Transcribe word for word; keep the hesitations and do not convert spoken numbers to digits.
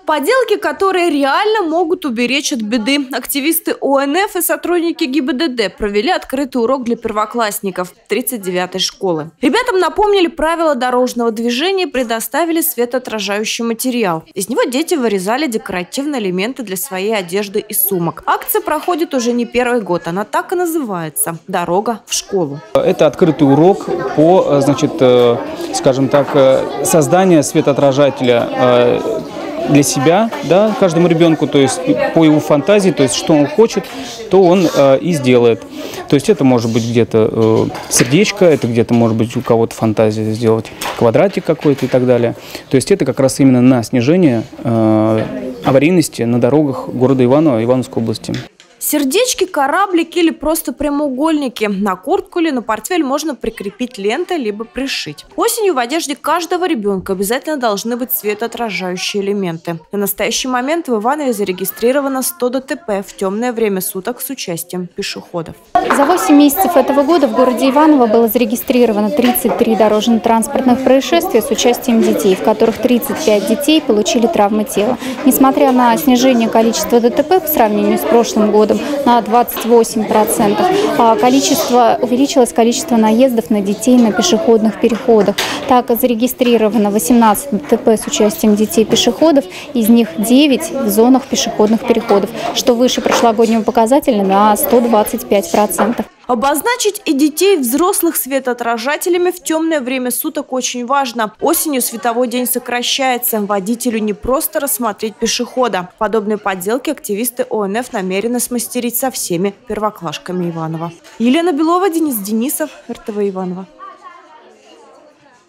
Поделки, которые реально могут уберечь от беды. Активисты О Н Ф и сотрудники Г И Б Д Д провели открытый урок для первоклассников тридцать девятой школы. Ребятам напомнили правила дорожного движения и предоставили светоотражающий материал. Из него дети вырезали декоративные элементы для своей одежды и сумок. Акция проходит уже не первый год. Она так и называется «Дорога в школу». Это открытый урок по, значит, скажем так, созданию светоотражателя для себя, да, каждому ребенку, то есть по его фантазии, то есть что он хочет, то он э, и сделает. То есть это может быть где-то э, сердечко, это где-то может быть у кого-то фантазия сделать квадратик какой-то и так далее. То есть это как раз именно на снижение э, аварийности на дорогах города Иваново, Ивановской области. Сердечки, кораблики или просто прямоугольники. На куртку или на портфель можно прикрепить лентой, либо пришить. Осенью в одежде каждого ребенка обязательно должны быть светоотражающие элементы. На настоящий момент в Иванове зарегистрировано сто Д Т П в темное время суток с участием пешеходов. За восемь месяцев этого года в городе Иваново было зарегистрировано тридцать три дорожно-транспортных происшествия с участием детей, в которых тридцать пять детей получили травмы тела. Несмотря на снижение количества Д Т П по сравнению с прошлым годом, на двадцать восемь процентов. Количество, увеличилось количество наездов на детей на пешеходных переходах. Так зарегистрировано восемнадцать Д Т П с участием детей-пешеходов, из них девять в зонах пешеходных переходов, что выше прошлогоднего показателя на сто двадцать пять процентов. Обозначить и детей, и взрослых светоотражателями в темное время суток очень важно. Осенью световой день сокращается. Водителю не просто рассмотреть пешехода. Подобные подделки активисты О Н Ф намерены смастерить со всеми первоклашками Иваново. Елена Белова, Денис Денисов, Р Т В Иваново.